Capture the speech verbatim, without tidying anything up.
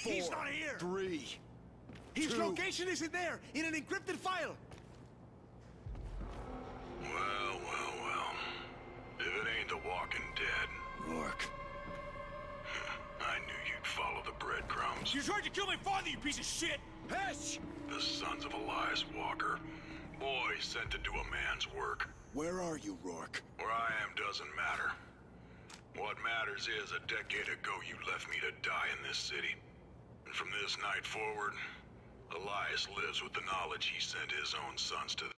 Four, He's not here! Three. His two. location isn't there, in an encrypted file! Well, well, well. If it ain't the Walking Dead. Rourke. I knew you'd follow the breadcrumbs. You tried to kill my father, you piece of shit! Hesh! The sons of Elias Walker. Boys sent to do a man's work. Where are you, Rourke? Where I am doesn't matter. What matters is a decade ago you left me to die in this city. And from this night forward, Elias lives with the knowledge he sent his own sons to